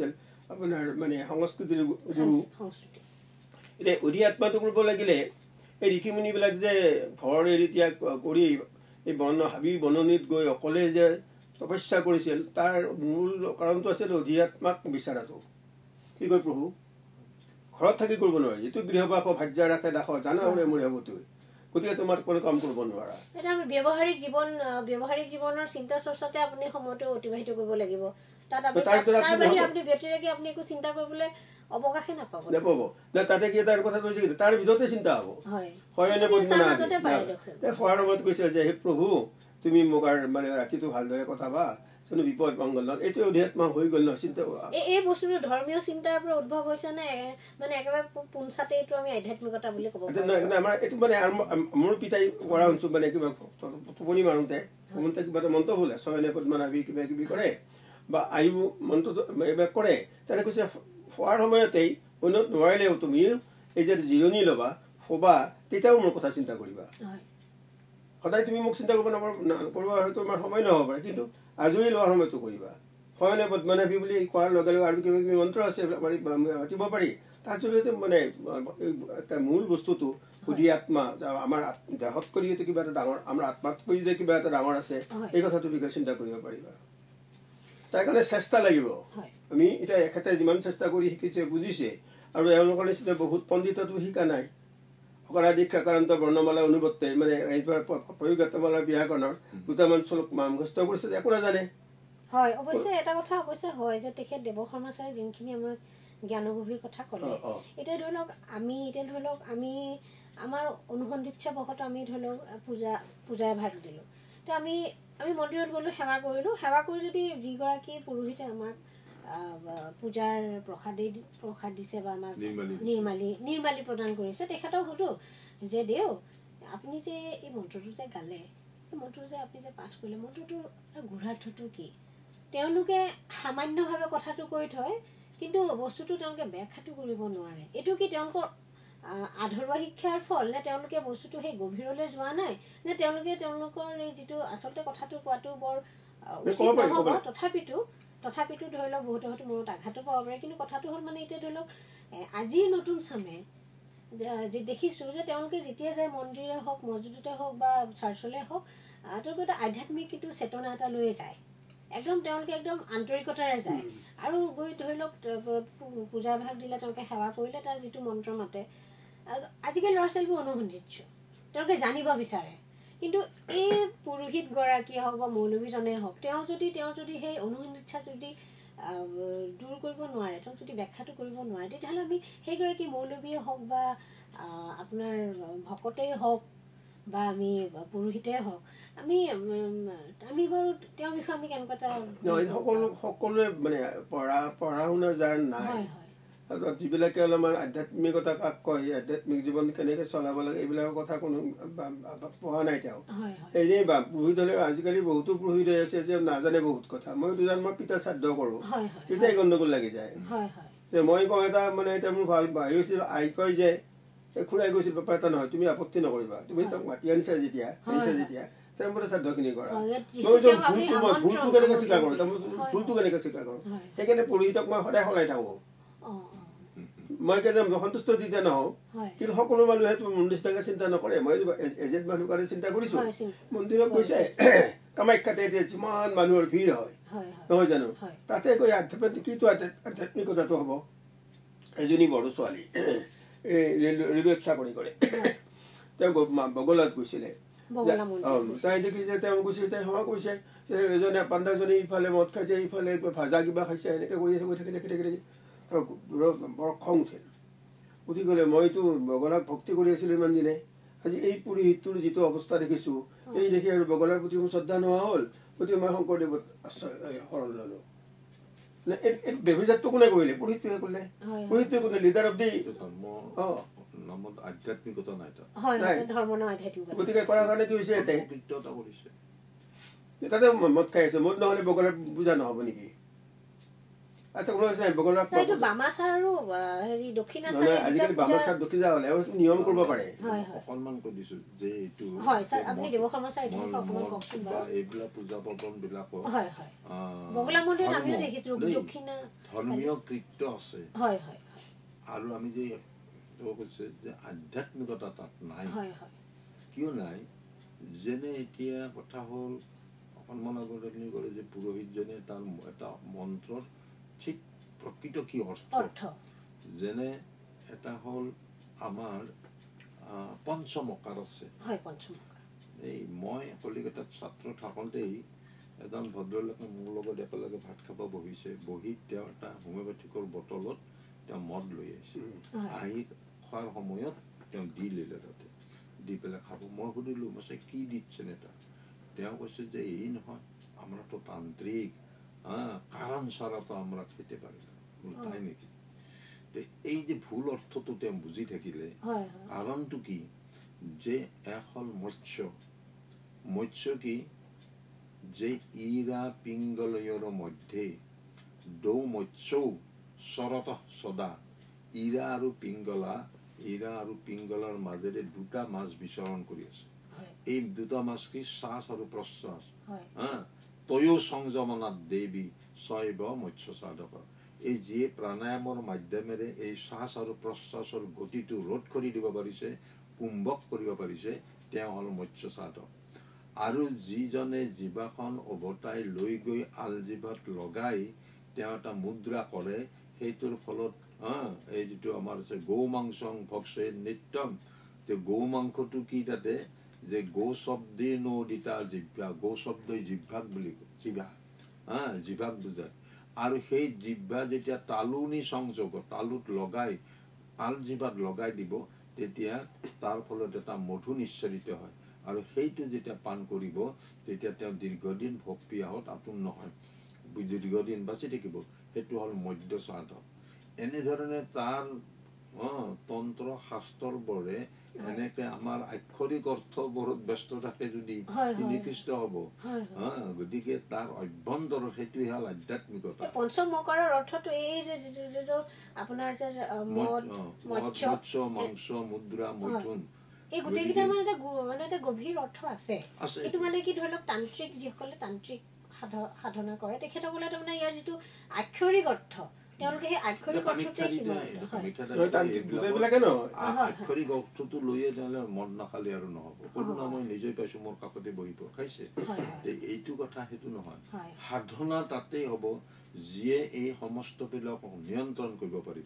আপোনাৰ মানে সংস্কৃতিৰ গুৰু এতিয়া অধিআত্মাটো কৰিব লাগিলে এই ঋষিমুনিবিলাক যে ঘৰ এৰি ত্যাগ কৰি এই হাবি বননিত গৈ অকলে যে তপস্যা কৰিছিল তাৰ মূল কাৰণটো আছিল অধিআত্মাক বিচাৰাটো কি কয় প্ৰভু ঘৰত থাকি কৰিব নোৱাৰে যিটো গৃহবাস ভাজ্যা ৰাখে দাস জানা মোৰ হ'বতো গতিকে তোমাৰ কোনো কাম কৰিব নোৱাৰা এটা ব্যৱহাৰিক জীৱনৰ চিন্তা চৰ্চাতে আপুনি সময়টো অতিবাহিত কৰিব লাগিব তাত আপুনি ব্যতিৰেকে আপুনি একো চিন্তা কৰিবলৈ অৱকাশে নাপাব তাতে কি তাৰ কথা কৈছে তাৰ ভিতৰতে চিন্তা হ'ব খোৱাৰ সময়ত কৈছে যে হে প্ৰভু তুমি মোক মানে ৰাতিটো ভালদৰে কথা বা কোনো বিপদ মংগল নহয় এইটো অধ্যাত্ম হৈ গ'ল নহয় চিন্তা এই বস্তুটো ধৰ্মীয় চিন্তাৰ পৰা উদ্ভৱ হৈছে নে মানে একেবাৰে পোনছাতে এইটো আমি আধ্যাত্মিকতা বুলি ক'ব পাৰোঁ আমাৰ এইটো মানে মোৰ পিতাই কৰা শুনিছো মানে কিবা টোপনি মাৰোঁতে কিবা এটা মন্ত্ৰ বোলে ছয়নে পদ্মনাভী কিবা কিবি কৰে বা আয়ু মন্ত্ৰটো এইবিলাক কৰে তেনে কৈছে খোৱাৰ সময়তেই উন্নত নোৱাৰিলেও তুমি এই যে জিৰণি ল'বা শোবা তেতিয়াও মোৰ কথা চিন্তা কৰিবা সদায় তুমি মোক চিন্তা কৰিব হয়তো তোমাৰ সময় নহ'ব পাৰে কিন্তু আজৰি লোৱাৰ সময়তো কৰিবা শয়নে পদ্মনাভী বুলি কোৱাৰ লগে লগে আৰু কিবা কিবি মন্ত্ৰ আছে মাতিব পাৰি তাৰ জৰিয়তে মানে মূল বস্তুটো অধিআত্মা আমাৰ দেহত কৰি কিবা এটা ডাঙৰ আমাৰ আত্মাত কৰি যে কিবা এটা ডাঙৰ আছে এই কথাটোৰ বিষয়ে চিন্তা কৰিব পাৰিবা তাৰ কাৰণে চেষ্টা লাগিব আমি এতিয়া এখেতে যিমান চেষ্টা কৰি শিকিছে বুজিছে আৰু এওঁলোকৰ নিচিনা বহুত পণ্ডিততো শিকা নাই অকৰা দীক্ষা কাৰণত বৰ্ণমালা অনুবত্তে মানে এইবাৰ প্ৰয়োগাত্মালাৰ ব্যাকৰণৰ দুটামান শ্লোক মুখস্থ কৰিছে একো নাজানে হয় অৱশ্যে এটা কথা অৱশ্যে হয় যে তেখেত দেৱ শৰ্মা ছাৰে যোনখিনি আমাক জ্ঞানগভীৰ কথা ক'লে এতিয়া ধৰি লওক আমি আমাৰ অনুসন্ধিৎসৱশত আমি ধৰি লওক পূজাই ভাগ দিলোঁ তো আমি মন্দিৰত গ'লোঁ সেৱা কৰি যদি যিগৰাকী পুৰোহিতে আমাক পূজাৰ প্ৰসাদ দিছে বা আমাক নিৰ্মালি প্ৰদান কৰিছে তেখেতক সুধো যে দেও আপুনি যে এই মন্ত্ৰটো যে গালে এই মন্ত্ৰটো যে আপুনি যে পাঠ কৰিলে মন্ত্ৰটোৰ গূঢ়াৰ্থটো কি তেওঁলোকে সামান্যভাৱে কথাটো কৈ থয় কিন্তু বস্তুটো তেওঁলোকে ব্যাখ্যাটো কৰিব নোৱাৰে এইটো কি তেওঁলোকৰ আধৰুৱা শিক্ষাৰ ফল নে তেওঁলোকে বস্তুটো সেই গভীৰলৈ যোৱা নাই নে তেওঁলোকৰ এই যিটো আচলতে কথাটো কোৱাটো বৰ উচিত নহ'ব তথাপিতো ধৰি লওক বহুতে হয়তো মূৰত আঘাতো পাব পাৰে কিন্তু কথাটো হ'ল মানে এতিয়া ধৰি লওক আজিৰ নতুন চামে দেখিছোঁ যে তেওঁলোকে যেতিয়া যায় মন্দিৰে হওক মছজিদতে হওক বা চাৰ্চলে হওক তেওঁলোকে এটা আধ্যাত্মিক কিন্তু চেতনা এটা লৈ যায় একদম তেওঁলোকে একদম আন্তৰিকতাৰে যায় আৰু গৈ ধৰি লওক পূজা ভাগ দিলে তেওঁলোকে সেৱা কৰিলে তাৰ যিটো মন্ত্ৰ মাতে আজিকালি ল'ৰা ছোৱালীবোৰ অনুসন্ধিৎস তেওঁলোকে জানিব বিচাৰে কিন্তু এই পুৰোহিতগৰাকীয়ে হওক বা মৌলবীজনে হওক তেওঁ যদি সেই অনুসন্ধিৎসা যদি দূৰ কৰিব নোৱাৰে তেওঁক যদি ব্যাখ্যাটো কৰিব নোৱাৰে তেতিয়াহ'লে আমি সেইগৰাকী মৌলবীয়ে হওক বা আপোনাৰ ভকতেই হওক বা আমি পুৰোহিতেই হওক আমি বাৰু তেওঁৰ বিষয়ে আমি কেনেকুৱা এটা সকলোৱে মানে পঢ়া শুনা যাৰ নাই যিবিলাকে অলপমান আধ্যাত্মিকতা কাক কয় আধ্যাত্মিক জীৱন কেনেকে চলাব লাগে এইবিলাকৰ কথা কোনো পঢ়া নাই তেওঁ এনেই বা পুৰোহিত হলে আজিকালি বহুতো পুৰোহিত হৈ আছে যে নাজানে বহুত কথা মই পিতা শ্ৰাদ্ধ কৰো তেতিয়াই গণ্ডগোল লাগি যায় যে মই কওঁ এটা মানে এতিয়া মোৰ ভাল হেৰি হৈছিল আই কয় যে খুৰাই গৈছিল বাপা এটা নহয় তুমি আপত্তি নকৰিবা তুমি তাক মাতি আনিছা যেতিয়া তেওঁৰ শ্ৰাদ্ধখিনি কৰা ভুলটো কেনেকে স্বীকাৰ কৰো ভুলটো কেনেকে স্বীকাৰ কৰো সেইকাৰণে পুৰোহিতক মই সদায় সলাই থাকো মই সন্তুষ্ট তেতিয়া নহওঁ কিন্তু সকলো মানুহে মোৰ নিচিনাকে চিন্তা নকৰে মই এজেণ্ট মানুহ কাৰণে চিন্তা কৰিছো মন্দিৰত গৈছে কামাখ্যাতে এতিয়া যিমান মানুহৰ ভিৰ হয় নহয় জানো তাতে গৈ কিটো আধ্যাত্মিকতাটো হ'ব এজনী বড়ো ছোৱালী ৰেলৱেত চাকৰি কৰে তেওঁ বগলাত গৈছিলে তাই দেখিছে তেওঁ গৈছে তাই সেৱা কৰিছে এজনে পাণ্ডাজনী ইফালে মদ খাইছে ইফালে ভাজা কিবা খাইছে এনেকে কৰি আছে দেখি বৰ খং উঠিল উঠি গ'লে মইতো বগলাক ভক্তি কৰি আছিলো ইমান দিনে আজি এই পুৰোহিতটোৰ যিটো অৱস্থা দেখিছো এই দেখি আৰু বগলাৰ প্ৰতি মোৰ শ্ৰদ্ধা নোহোৱা হ'ল গতিকে মই শংকৰদেৱত শৰণ ললো ব্যৱজাতটো কোনে কৰিলে পুৰোহিতটোৱে কৰিলে পুৰোহিতটোৱে কোনে লিডাৰ অফ দি আধ্যাত্মিকতা নাই গতিকে কৰাৰ কাৰণে কি হৈছে তাতে মদ খাই আছে মদ নহলে বগলাৰ পূজা নহব নেকি আচ্ছা কোনো আছে বগলা এইটো বামাচাৰ আৰু হেৰি দক্ষিণাচাৰ আজিকালি বামাচাৰ দক্ষিণা হলে নিয়ম কৰিব পাৰে অকণমান কৈ দিছো যে এইটো হয় স্যাৰ আপুনি দেৱশৰ্মা স্যাৰ এইটো অকণমান কওকচোন বা এইবিলাক পূজা পাৰ্বণ বিলাকৰ হয় হয় বগলা মন্দিৰত আমিও দেখিছো দক্ষিণা ধৰ্মীয় কৃত্য আছে হয় হয় আৰু আমি যে কৈছে যে আধ্যাত্মিকতা তাত নাই হয় হয় কিয় নাই যেনে এতিয়া কথা হ'ল অকণমান আগতে আপুনি ক'লে যে পুৰোহিতজনে তাৰ এটা মন্ত্ৰৰ ঠিক প্ৰকৃত কি অৰ্থ যেনে এটা হ'ল আমাৰ পঞ্চমকাৰ আছে এই মই কলিকতাত ছাত্ৰ থাকোঁতেই এজন ভদ্ৰলোকে মোৰ লগত একেলগে ভাত খাব বহিছে বহি তেওঁ এটা হোমিঅ'পেথিকৰ বটলত তেওঁ মদ লৈ আহিছে আহি খোৱাৰ সময়ত তেওঁ দি ল'লে তাতে দি পেলাই খাব মই সুধিলোঁ মই কি দিচ্ছেন এটা তেওঁ কৈছে যে এই নহয় আমরাতো তান্ত্রিক কারণ ছাড়া তো আমরা খেতে পারি না তাই নাকি এই যে ভুল অর্থটো তেওঁ বুঝি থাকিলে কারণটো কি যে এক হল মৎস্য কি যে ইৰা পিংগলয়ৰ মধ্যে দৌ মৎস্যও চৰত সদা ইৰা আৰু পিংগলাৰ মাজেৰে দুটা মাছ বিচৰণ কৰি আছে এই দুটা মাছ কি শ্বাস আৰু প্ৰশ্বাস তয়ো সংযমনাত দেৱী শৈৱ মৎস্য সাধক এই যিয়ে প্ৰাণায়ামৰ মাধ্যমেৰে এই শ্বাস আৰু প্ৰশ্বাসৰ গতিটো ৰোধ কৰি দিব পাৰিছে কুম্ভক কৰিব পাৰিছে তেওঁ হল মৎস্য সাধক আৰু যিজনে জিভাখন ওভতাই লৈ গৈ আলজিভাত লগাই তেওঁ এটা মুদ্ৰা কৰে সেইটোৰ ফলত এই যিটো আমাৰ আছে গৌ মাংসং ভক্ষে নিত্যম গৌ মাংসটো কি তাতে যে গৌ শব্দে নদিতা জিভা গৌ শব্দই জিভাক বুলি জিভাক বুজায় আৰু সেই জিভা যেতিয়া তালুনি সংযোগ তালুত লগাই আলজিভাত লগাই দিব তেতিয়া তাৰ ফলত এটা মধু নিঃসৰিত হয় আৰু সেইটো যেতিয়া পান কৰিব তেতিয়া তেওঁ দীৰ্ঘদিন ভোগ পিয়াহত আপোন নহয় দীৰ্ঘদিন বাচি থাকিব সেইটো হল মধ্য সাধক এনেধৰণে তাৰ তন্ত্ৰ শাস্ত্ৰৰ বোৰে এনেকে আমাৰ আক্ষৰিক অৰ্থবোৰত ব্যস্ত থাকে যদি নিকৃষ্ট হব গতিকে তাৰ অভ্যন্তৰত সেইটো হল আধ্যাত্মিকতা পঞ্চমকাৰৰ অৰ্থটো এই যে আপোনাৰ মৎস্য মাংস মুদ্ৰা মৈথুন এই গোটেইকেইটা মানে এটা গভীৰ অৰ্থ আছে এইটো মানে কি ধৰি লওক তান্ত্ৰিক যিসকলে তান্ত্ৰিক সাধনা কৰে তেখেতসকলে তাৰমানে ইয়াৰ যিটো আক্ষৰিক অৰ্থ তেওঁলোকে সেই আক্ষৰিক অৰ্থতে আক্ষৰিক অৰ্থটো লৈয়ে তেওঁলোকে মদ নাখালে আৰু নহব কোনো মই নিজে পাইছো মোৰ কাষতে বহিব খাইছে এইটো কথা সেইটো নহয় সাধনা তাতেই হব যিয়ে এই সমস্ত বিলাক নিয়ন্ত্ৰণ কৰিব পাৰিব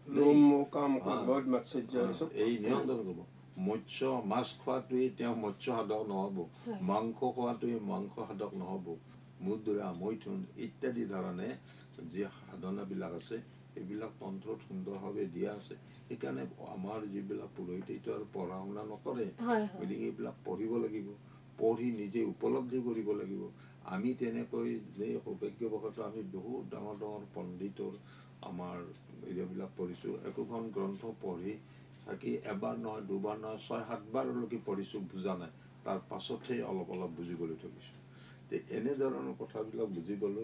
এই নিয়ন্ত্ৰণ কৰিব মৎস্য মাছ খোৱাটোৱে তেওঁ মৎস্য সাধক নহব মাংস খোৱাটোৱে মাংস সাধক নহব মুদ্ৰা মৈথুন ইত্যাদি ধৰণে যি সাধনা বিলাক আছে এইবিলাক তন্ত্ৰত সুন্দৰভাৱে দিয়া আছে সেইকাৰণে আমাৰ যিবিলাক পুৰোহিত এইটো আৰু পঢ়া শুনা নকৰে গতিকে এইবিলাক পঢ়িব লাগিব পঢ়ি নিজে উপলব্ধি কৰিব লাগিব আমি তেনেকৈ যে সৌভাগ্যবশত আমি বহুত ডাঙৰ ডাঙৰ পণ্ডিতৰ আমাৰ এইবিলাক পঢ়িছো একোখন গ্ৰন্থ পঢ়ি থাকি এবাৰ নহয় দুবাৰ নহয় ৬-৭ বাৰলৈকে পঢ়িছো বুজা নাই তাৰ পাছতহে অলপ অলপ বুজিবলৈ ধৰিছো এনেধৰণৰ কথাবিলাক বুজিবলৈ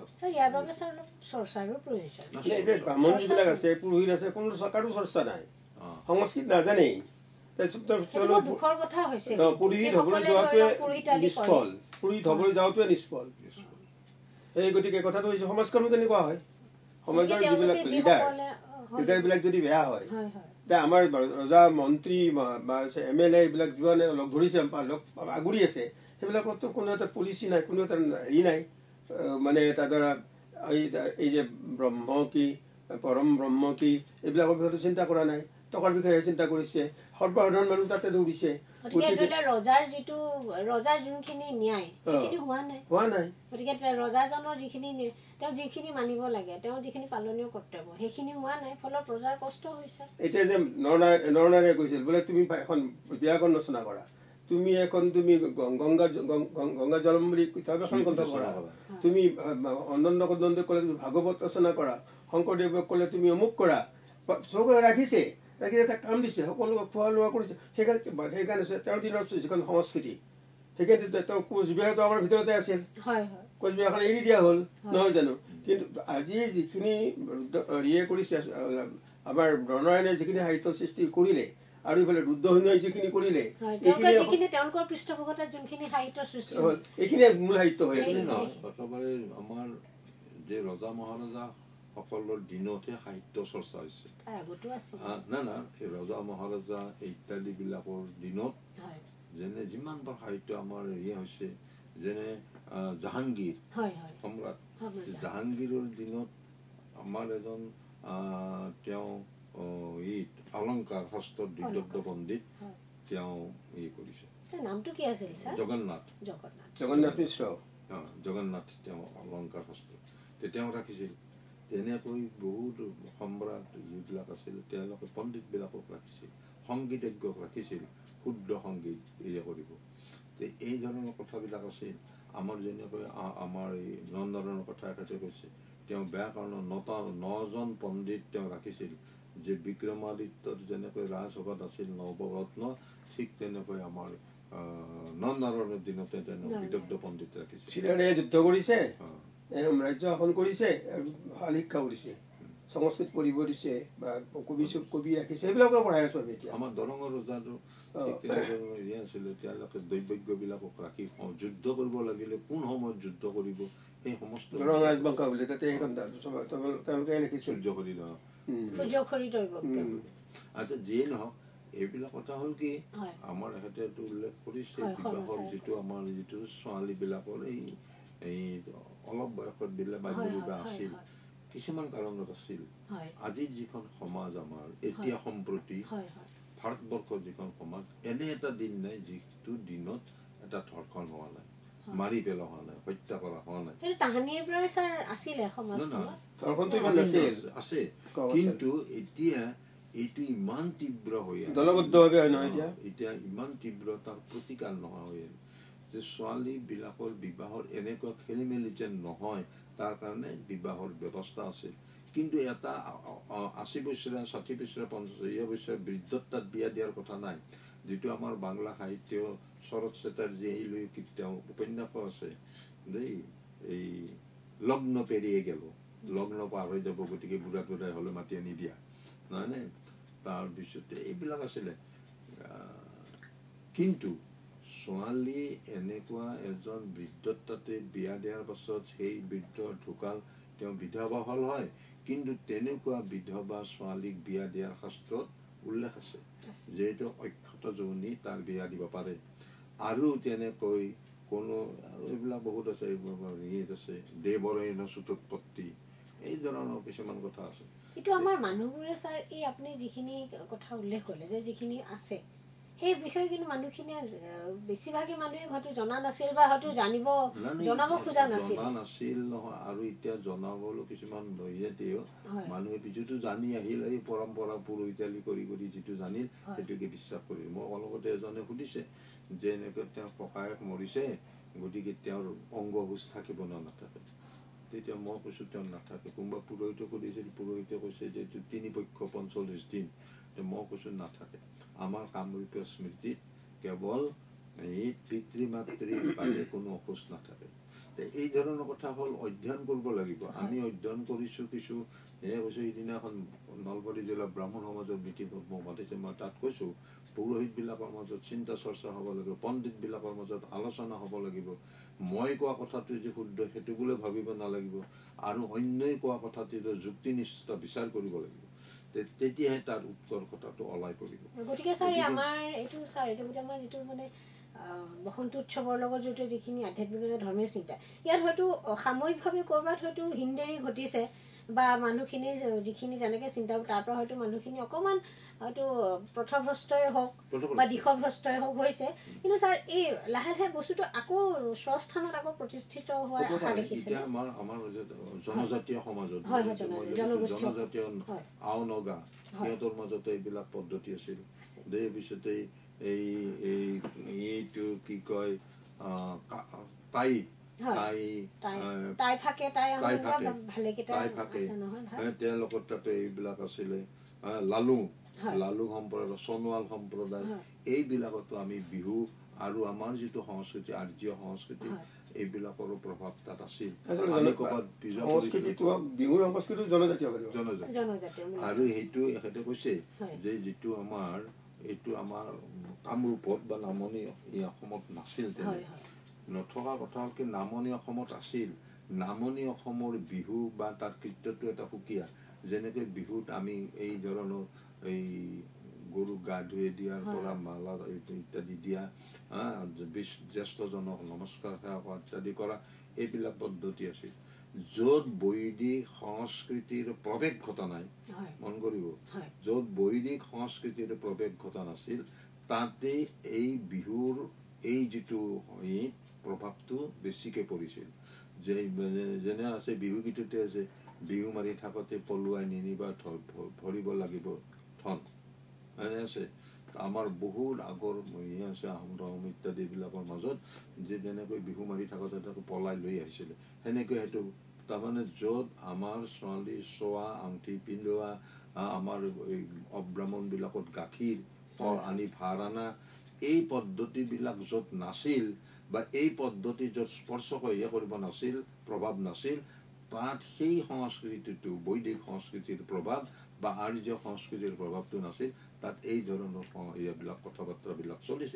সংস্কৃত নাজানেই পুৰোহিত হবলৈ যাওঁটোৱে নিষ্ফল সেই গতিকে কথাটো হৈছে সমাজখনো তেনেকুৱা হয় সমাজৰ যিবিলাক লিডাৰবিলাক যদি বেয়া হয় এতিয়া আমাৰ ৰজা মন্ত্ৰী বা MLA এইবিলাক যিমানে লগ ধৰিছে আগুৰি আছে সেইবিলাকতো কোনো এটা পলিচি নাই কোনো এটা হেৰি নাই মানে তাৰ দ্বাৰা এই যে ব্ৰহ্ম কি পৰম ব্ৰহ্ম কি এইবিলাকৰ বিষয়ে চিন্তা কৰা নাই টকাৰ বিষয়ে চিন্তা কৰিছে সৰ্বসাধাৰণ মানুহ তাতে দৌৰিছে ৰজাৰ যোনখিনি ন্যায় সেইখিনি হোৱা নাই গতিকে ৰজাজনৰ যিখিনি মানিব লাগে তেওঁ যিখিনি পালনীয় কৰ্তব্য সেইখিনি হোৱা নাই ফলত প্ৰজাৰ কষ্ট হৈছে এতিয়া যে নৰনাৰীয়ে কৈছিল বোলে তুমি এখন বিয়াখন ৰচনা কৰা তুমি এখন তুমি গংগা জলম বুলি এখন গ্ৰন্থ কৰা তুমি অনন্ত কদন্ত কলে তুমি ভাগৱত ৰচনা কৰা শংকৰদেৱক কলে তুমি অমুক কৰা চৌকা ৰাখি এটা কাম দিছে সকলো খোৱা লোৱা কৰিছে সেইকাৰণে তেওঁৰ দিনৰ যিখন সংস্কৃতি সেইকাৰণে তেওঁ কোচবিহাৰটো আমাৰ ভিতৰতে আছিল কোচবিহাৰখন এৰি দিয়া হ'ল নহয় জানো কিন্তু আজি যিখিনি হেৰিয়ে কৰিছে আমাৰ ৰণাৰায়ণে যিখিনি সাহিত্য সৃষ্টি কৰিলে আৰু ইফালে ৰুদ্ৰসিংহই যিখিনি কৰিলে এইখিনি মূল সাহিত্য হৈ আছে আমাৰ যে ৰজা মহাৰজা সকলৰ দিনতহে সাহিত্য চৰ্চা হৈছে না না এই ৰজা মহাৰজা ইত্যাদি বিলাকৰ দিনত যেনে যিমানবোৰ সাহিত্য আমাৰ হেৰি হৈছে যেনে জাহাংগীৰ সম্ৰাট জাহাংগীৰৰ দিনত আমাৰ এজন তেওঁ অলংকাৰ শাস্ত্ৰৰ দ্বিতীয় পণ্ডিত তেওঁ কৰিছে জগন্নাথ জগন্নাথ তেওঁ অলংকাৰ শাস্ত্ৰ তেওঁ ৰাখিছিল তেনেকৈ বহুত সম্ৰাট যিবিলাক আছিল তেওঁলোকে পণ্ডিত বিলাকক ৰাখিছিল সংগীতজ্ঞক ৰাখিছিল শুদ্ধ সংগীত কৰিব এই ধৰণৰ কথাবিলাক আছিল আমাৰ যেনেকৈ আমাৰ এই নন্দনৰ কথা এটাতে কৈছে তেওঁ ব্যাকৰণৰ 9জন পণ্ডিত তেওঁ ৰাখিছিল যে বিক্ৰমাদিত্যৰ যেনেকৈ ৰাজসভাত আছিল নৱৰত্ন ঠিক তেনেকৈ আমাৰ নন্দনৰ দিনতে বিদগ্ধ পণ্ডিত ৰাখিছিল যুদ্ধ কৰিছে ৰাজ্য শাসন কৰিছে শিক্ষা কৰিছে সংস্কৃত পঢ়িব দিছে বা কবি ৰাখিছে এইবিলাকে পঢ়াই আছো আমি এতিয়া আমাৰ দৰঙৰ ৰজাটো আছিলে তেওঁলোকে দৈবজ্ঞ বিলাকক ৰাখি যুদ্ধ কৰিব লাগিলে কোন সময়ত যুদ্ধ কৰিব সেই সমস্ত দৰং ৰাজবংশ বুলি তাতে তেওঁলোকে লিখিছিল আচ্ছা যিয়ে নহওক এইবিলাক কথা হ'ল কি আমাৰ এখেতে উল্লেখ কৰিছে বিবাহৰ যিটো আমাৰ যিটো ছোৱালী বিলাকৰ এই অলপ বয়সত দিলে বাল্য বিবাহ আছিল কিছুমান কাৰণত আছিল আজিৰ যিখন সমাজ আমাৰ এতিয়া সম্প্ৰতি ভাৰতবৰ্ষৰ যিখন সমাজ এনে এটা দিন নাই যিটো দিনত এটা ধৰ্ষণ হোৱা নাই মাৰি পেলোৱা হোৱা নাই হত্যা কৰা হোৱা নাই আছে কিন্তু এতিয়া এইটো ইমান তীব্ৰ হৈ এতিয়া ইমান তীব্ৰ তাৰ প্ৰতিকাৰ নোহোৱা হৈ যে ছোৱালী বিলাকৰ বিবাহৰ এনেকুৱা খেলি মেলি যেন নহয় তাৰ কাৰণে বিবাহৰ ব্যৱস্থা আছিল কিন্তু এটা 80 বছৰীয়া 60 বছৰীয়া 50 বছৰীয়া বৃদ্ধতাত বিয়া দিয়াৰ কথা নাই যিটো আমাৰ বাংলা সাহিত্য শৰৎ চেটাৰ্জী লৈ তেওঁ উপন্যাস আছে দেই এই লগ্ন পেৰিয়ে গেল লগ্ন পাৰ হৈ যাব গতিকে বুঢ়া বুঢ়াই হলে মাতি আনি দিয়া নহয় নে তাৰপিছতে এইবিলাক আছিলে কিন্তু ছোৱালী এনেকুৱা এজন বৃদ্ধতাতে বিয়া দিয়াৰ পাছত সেই বৃদ্ধ ঢুকাল তেওঁ বিধৱা হল হয় কিন্তু তেনেকুৱা বিধৱা ছোৱালীক বিয়া দিয়াৰ শাস্ত্ৰত উল্লেখ আছে যেহেতু অক্ষত যৌনী তাৰ বিয়া দিব পাৰে আৰু তেনেকৈ কোনো এইবিলাক বহুত আছে আছে দেৱৰেণ চতুৎপত্তি এই ধৰণৰ কিছুমান কথা আছে এইটো আমাৰ মানুহবোৰে স্যাৰ এই আপুনি যিখিনি কথা উল্লেখ কৰিলে যে যিখিনি আছে সেই বিষয়ে কিন্তু মানুহখিনি বেছিভাগেই মানুহে হয়তো জনা নাছিল বা হয়তো জনাব খোজা নাছিল নহয় আৰু এতিয়া জনাবলৈ কিছুমান মানুহে যিটো জানি আহিল এই পৰম্পৰা পুৰোহিতালি কৰি কৰি যিটো জানিল সেইটোকে বিশ্বাস কৰিল মই অলপতে এজনে সুধিছে যে এনেকৈ তেওঁৰ ককায়েক মৰিছে গতিকে তেওঁৰ অংগভোজ থাকিব না নাথাকে তেতিয়া মই কৈছো তেওঁ নাথাকে কোনোবা পুৰোহিতে সুধিছিল পুৰোহিতে কৈছে যে 3 পক্ষ 45 দিন মই কৈছো নাথাকে আমাৰ কামৰূপীয় স্মৃতিত কেৱল এই পিতৃ মাতৃৰ বাদে কোনো অসুচ নাথাকে এই ধৰণৰ কথা হল অধ্যয়ন কৰিব লাগিব আমি অধ্যয়ন কৰিছো কিছু কৈছো সিদিনাখন নলবাৰী জিলা ব্ৰাহ্মণ সমাজৰ মিটিং মাতিছে মই তাত কৈছো পুৰোহিত বিলাকৰ মাজত চিন্তা চৰ্চা হ'ব লাগিব পণ্ডিত বিলাকৰ মাজত আলোচনা হ'ব লাগিব মই কোৱা কথাটো যে শুদ্ধ সেইটো বুলি ভাবিব নালাগিব আৰু অন্যই কোৱা কথাটো যুক্তিনিষ্ঠ বিচাৰ কৰিব লাগিব তেতিয়াহে তাৰ উত্তৰ কথাটো ওলাই পৰিব গতিকে স্যাৰ আমাৰ এইটো স্যাৰ এইটো আমাৰ যিটো মানে বসন্ত উৎসৱৰ লগত জড়িত যিখিনি আধ্যাত্মিকতা ধৰ্মীয় চিন্তা ইয়াত হয়তো সাময়িকভাৱে কৰবাত হয়তো হিন্দেৰি ঘটিছে বা মানুহখিনি যিখিনি যেনেকে চিন্তা তাৰ পৰা হয়তো মানুহখিনি অকমান হয়তো পথভ্ৰষ্টই হওক বা দিশভ্ৰষ্টই হওক হৈছে কিন্তু স্যাৰ এই লাহে লাহে বস্তুটো আকৌ স্বস্থানত আকৌ প্ৰতিষ্ঠিত হোৱাৰ আশা দেখিছে আমাৰ জনজাতীয় সমাজত জনজাতীয় আও নগা সিহঁতৰ মাজতে এইবিলাক পদ্ধতি আছিল দেই পিছতে এইটো কি কয় তেওঁলোকৰ তাতে এইবিলাক আছিলে লালু সম্প্ৰদায় সোণোৱাল সম্প্ৰদায় এইবিলাকতো আমি বিহু আৰু আমাৰ যিটো সংস্কৃতি আৰ্য সংস্কৃতি এইবিলাকৰো প্ৰভাৱ তাত আছিল আৰু সেইটো এখেতে কৈছে যে যিটো আমাৰ এইটো আমাৰ কামৰূপত বা নামনি এই অসমত নাছিল নথকা কথা হ'ল কি নামনি অসমত আছিল নামনি অসমৰ বিহু বা তাৰ কৃত্যটো এটা সুকীয়া যেনেকৈ বিহুত আমি এই ধৰণৰ এই গৰুক গা ধুই দিয়াৰ পৰা মালা ইত্যাদি দিয়া জ্যেষ্ঠজনক নমস্কাৰ সেৱা কৰা ইত্যাদি কৰা এইবিলাক পদ্ধতি আছিল য'ত বৈদিক সংস্কৃতিৰ প্ৰৱেশ ঘটা নাই মন কৰিব য'ত বৈদিক সংস্কৃতিৰ প্ৰৱেশ ঘটা নাছিল তাতে এই বিহুৰ এই যিটো প্ৰভাৱটো বেছিকে পৰিছিল যে যেনে আছে বিহু গীততে আছে বিহু মাৰি থাকোঁতে পলুৱাই নিনিবা ভৰিব লাগিব ধন এনে আছে আমাৰ বহুত আগৰ আছে আহোম ৰহম ইত্যাদিবিলাকৰ মাজত যে যেনেকৈ বিহু মাৰি থাকোঁতে তাকে পলাই লৈ আহিছিলে সেনেকৈ সেইটো তাৰমানে য'ত আমাৰ ছোৱালী চোৱা আংঠি পিন্ধোৱা আমাৰ এই অব্ৰাহ্মণবিলাকত গাখীৰ আনি ভাৰ অনা এই পদ্ধতিবিলাক য'ত নাছিল বা এই পদ্ধতি য'ত স্পৰ্শ কৰিব নাছিল প্ৰভাৱ নাছিল তাত সেই সংস্কৃতিটো বৈদিক সংস্কৃতিৰ প্ৰভাৱ বা আৰ্য সংস্কৃতিৰ প্ৰভাৱটো নাছিল তাত এই ধৰণৰ এইবিলাক কথা বাৰ্তাবিলাক চলিছে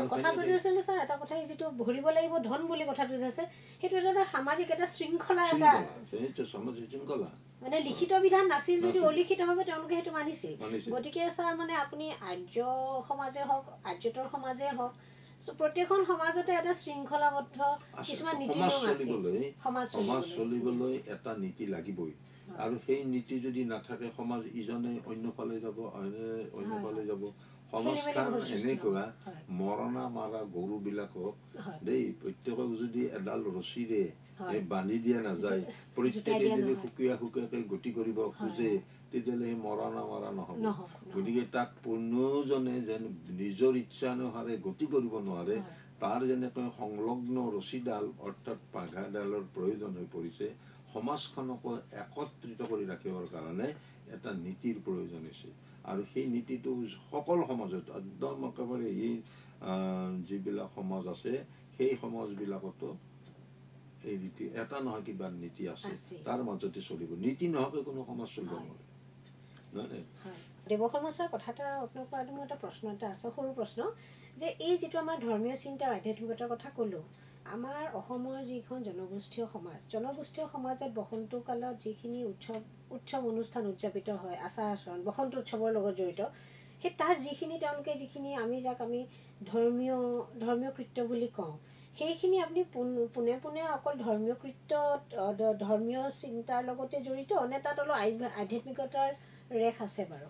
এটা কথা যিটো ভৰিব লাগিব ধন বুলি কথাটো যে আছে সেইটো এটা সামাজিক এটা শৃংখলা এটা সামাজিক শৃংখলা মানে লিখিত বিধান নাছিল যদি অলিখিতভাৱে তেওঁলোকে সেইটো মানিছিল গতিকে ছাৰ মানে আপুনি আৰ্য সমাজে হওক আৰ্যতৰ সমাজে হওক প্ৰত্যেকখন সমাজতে এটা শৃংখলাবদ্ধ কিছুমান নীতি নিয়ম আছে সমাজ চলিবলৈ এটা নীতি লাগিবই আৰু সেই নীতি যদি নাথাকে সমাজ ইজনে অন্যফালে যাব অন্যফালে যাব সমাজখন এনেকুৱা মৰণা মাৰা গৰুবিলাকক দেই প্ৰত্যেকক যদি এডাল ৰছীৰে বান্ধি দিয়া নাযায় প্ৰত্যেকে যদি সুকীয়াকৈ গতি কৰিব খোজে তেতিয়াহ'লে সেই মৰণা মাৰা নহ'ব গতিকে তাক কোনোজনে যেন নিজৰ ইচ্ছানুসাৰে গতি কৰিব নোৱাৰে তাৰ যেনেকৈ সংলগ্ন ৰছীডাল অৰ্থাৎ পাঘাডালৰ প্ৰয়োজন হৈ পৰিছে সমাজখনকো একত্ৰিত কৰি ৰাখিবৰ কাৰণে এটা নীতিৰ প্ৰয়োজন হৈছে আৰু সেই নীতিটো সকলো সমাজত একদম একেবাৰে এই যিবিলাক সমাজ আছে সেই সমাজবিলাকতো এই নীতি এটা নহয় কিবা নীতি আছে তাৰ মাজতে চলিব নীতি নোহোৱাকৈ কোনো সমাজ চলিব নোৱাৰে দেৱশৰ্মাৰ কথা এটা আপোনালোকৰ মোৰ এটা প্ৰশ্ন এটা আছে সৰু প্ৰশ্ন যে এই যিটো আমাৰ ধৰ্মীয় চিন্তা আধ্যাত্মিকতাৰ কথা ক'লো আমাৰ অসমৰ যিখন জনগোষ্ঠীয় সমাজত বসন্ত কালত যিখিনি উৎসৱ অনুষ্ঠান উদযাপিত হয় আচাৰ আচৰণ বসন্ত উৎসৱৰ লগত জড়িত সেই তাত যিখিনি আমি যাক আমি ধৰ্মীয় কৃত্য বুলি কওঁ সেইখিনি আপুনি পোনে পোনে অকল ধৰ্মীয় কৃত্য ধৰ্মীয় চিন্তাৰ লগতে জড়িত নে তাত অলপ আধ্যাত্মিকতাৰ ৰেখ আছে বাৰু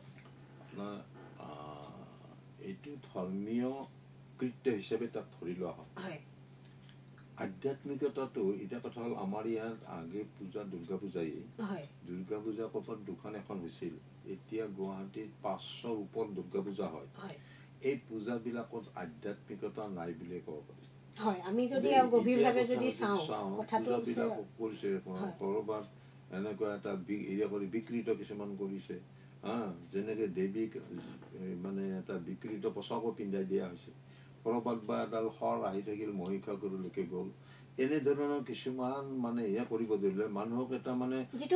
এইটো ধৰ্মীয় কৃত্য হিচাপে তাত ধৰি লোৱা হয় আধ্যাত্মিকতাটো এতিয়া কথা হ'ল আমাৰ ইয়াত আগে পূজা দুৰ্গা পূজা দুখন এখন হৈছিল এতিয়া গুৱাহাটীত 500ৰ ওপৰত দুৰ্গা পূজা হয় এই পূজাবিলাকত আধ্যাত্মিকতা নাই বুলিয়ে ক'ব পাৰি আমি যদি গভীৰভাৱে যদি চাওঁ পূজাবিলাক কৰিছে ক'ৰবাত এনেকুৱা এটা বিকৃত কিছুমান কৰিছে যেনেকে দেৱীক মানে এটা বিকৃত পোচাকো পিন্ধাই দিয়া হৈছে ক'ৰবাত বা এডাল শৰ আহি থাকিল মহিষাসুৰলৈকে গ'ল এনেধৰণৰ কিছুমান মানে এয়া কৰিব ধৰিলে মানুহক এটা মানে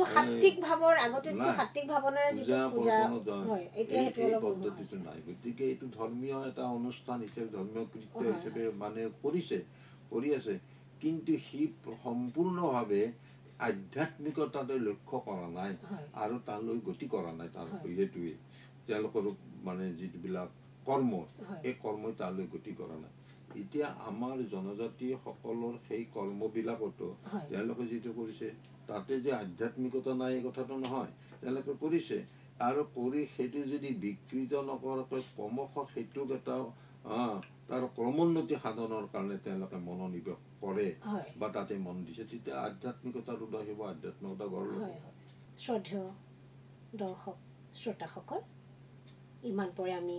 পদ্ধতিটো নাই গতিকে এইটো ধৰ্মীয় এটা অনুষ্ঠান হিচাপে ধৰ্মীয় কৃত্য হিচাপে মানে কৰি আছে কিন্তু সি সম্পূৰ্ণভাৱে আধ্যাত্মিকতালৈ লক্ষ্য কৰা নাই আৰু তালৈ গতি কৰা নাই তাৰ সেইটোৱে তেওঁলোকৰ মানে যিবিলাক কৰ্ম এই কৰ্মই তালৈ গতি কৰা নাই এতিয়া আমাৰ জনজাতি সকলৰ সেই কৰ্মবিলাকতো তেওঁলোকে যিটো কৰিছে তাতে যে আধ্যাত্মিকতা নাই এই কথাটো নহয় তেওঁলোকে কৰিছে আৰু কৰি সেইটো যদি বিকৃত নকৰাকৈ ক্ৰমশ সেইটোক এটা তাৰ ক্ৰমোন্নতি সাধনৰ কাৰণে তেওঁলোকে মনোনিৱেশ কৰে বা তাতে মন দিছে তেতিয়া আধ্যাত্মিকতাৰ উদয় হ'ব আধ্যাত্মিকতা গঢ় ল'ব শ্ৰদ্ধেয় দৰ্শক শ্ৰোতাসকল ইমান পৰে আমি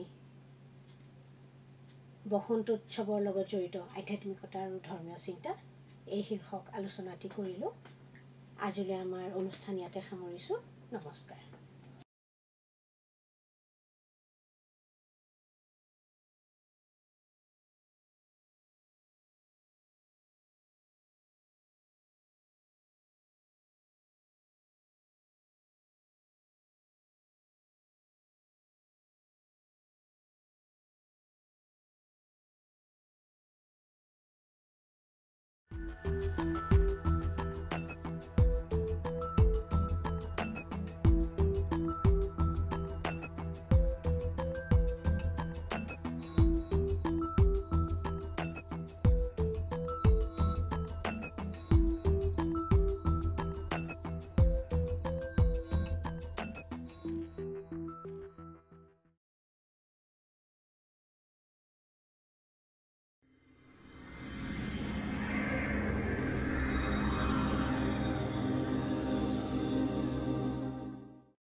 বসন্ত উৎসৱৰ লগত জড়িত আধ্যাত্মিকতা আৰু ধৰ্মীয় চিন্তা এই শীৰ্ষক আলোচনাটি কৰিলোঁ আজিলৈ আমাৰ অনুষ্ঠান ইয়াতে সামৰিছোঁ নমস্কাৰ